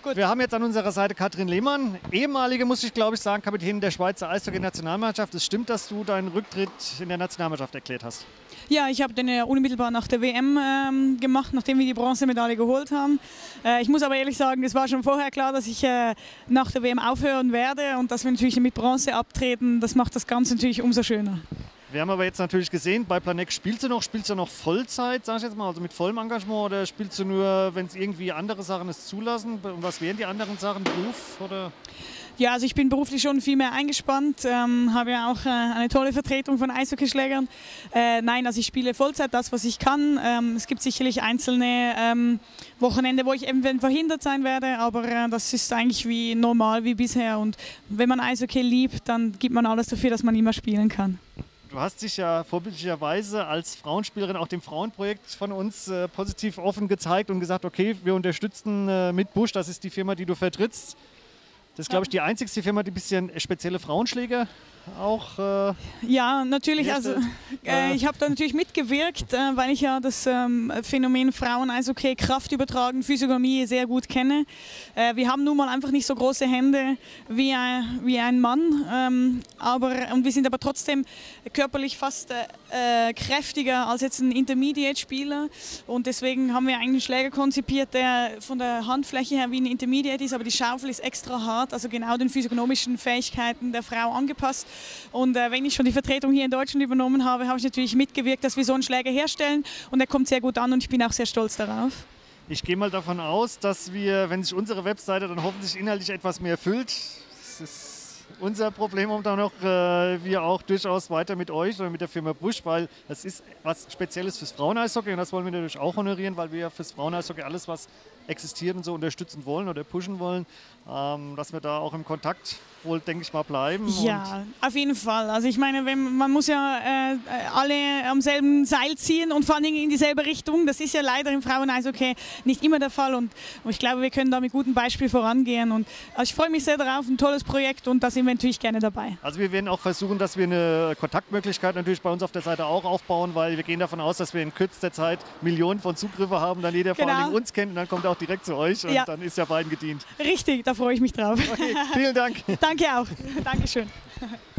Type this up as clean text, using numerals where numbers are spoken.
Gut. Wir haben jetzt an unserer Seite Katrin Lehmann, ehemalige, muss ich glaube ich sagen, Kapitänin der Schweizer Eishockey-Nationalmannschaft. Es stimmt, dass du deinen Rücktritt in der Nationalmannschaft erklärt hast? Ja, ich habe den unmittelbar nach der WM gemacht, nachdem wir die Bronzemedaille geholt haben. Ich muss aber ehrlich sagen, es war schon vorher klar, dass ich nach der WM aufhören werde und dass wir natürlich mit Bronze abtreten. Das macht das Ganze natürlich umso schöner. Wir haben aber jetzt natürlich gesehen, bei Planex spielst du noch Vollzeit, sag ich jetzt mal, also mit vollem Engagement, oder spielst du nur, wenn es irgendwie andere Sachen es zulassen? Und was wären die anderen Sachen, Beruf oder? Ja, also ich bin beruflich schon viel mehr eingespannt, habe ja auch eine tolle Vertretung von Eishockeyschlägern. Nein, also ich spiele Vollzeit das, was ich kann. Es gibt sicherlich einzelne Wochenende, wo ich eventuell verhindert sein werde, aber das ist eigentlich wie normal, wie bisher. Und wenn man Eishockey liebt, dann gibt man alles dafür, dass man immer spielen kann. Du hast dich ja vorbildlicherweise als Frauenspielerin auch dem Frauenprojekt von uns positiv offen gezeigt und gesagt, okay, wir unterstützen mit Busch, das ist die Firma, die du vertrittst. Das ist, glaube ich, die einzigste Firma, die ein bisschen spezielle Frauenschläger auch. Ja, natürlich. Also, ich habe da natürlich mitgewirkt, weil ich ja das Phänomen Frauen-Eishockey, Kraft übertragen, Physiognomie sehr gut kenne. Wir haben nun mal einfach nicht so große Hände wie ein Mann, und wir sind aber trotzdem körperlich fast kräftiger als jetzt ein Intermediate-Spieler. Und deswegen haben wir einen Schläger konzipiert, der von der Handfläche her wie ein Intermediate ist, aber die Schaufel ist extra hart, also genau den physiognomischen Fähigkeiten der Frau angepasst. Und wenn ich schon die Vertretung hier in Deutschland übernommen habe, habe ich natürlich mitgewirkt, dass wir so einen Schläger herstellen. Und er kommt sehr gut an und ich bin auch sehr stolz darauf. Ich gehe mal davon aus, dass wir, wenn sich unsere Webseite dann hoffentlich inhaltlich etwas mehr füllt, das ist unser Problem und dann noch wir auch durchaus weiter mit euch oder mit der Firma Busch, weil es ist was Spezielles fürs Frauen-Eishockey und das wollen wir natürlich auch honorieren, weil wir ja fürs Frauen-Eishockey alles, was existiert und so unterstützen wollen oder pushen wollen, dass wir da auch im Kontakt wohl, denke ich mal, bleiben. Ja, auf jeden Fall. Also ich meine, man muss ja alle am selben Seil ziehen und vor allen Dingen in dieselbe Richtung. Das ist ja leider im Frauen-Eishockey nicht immer der Fall und ich glaube, wir können da mit gutem Beispiel vorangehen. Und also ich freue mich sehr darauf, ein tolles Projekt und da sind wir natürlich gerne dabei. Also wir werden auch versuchen, dass wir eine Kontaktmöglichkeit natürlich bei uns auf der Seite auch aufbauen, weil wir gehen davon aus, dass wir in kürzester Zeit Millionen von Zugriffe haben, dann jeder vor allen Dingen uns kennt und dann kommt er auch direkt zu euch und dann ist ja beiden gedient. Richtig, da freue ich mich drauf. Okay, vielen Dank. Danke auch. Dankeschön.